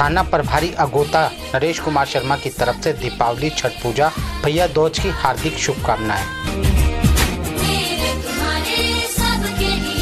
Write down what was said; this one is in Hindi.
थाना प्रभारी अगोता नरेश कुमार शर्मा की तरफ से दीपावली, छठ पूजा, भैया दूज की हार्दिक शुभकामनाएं।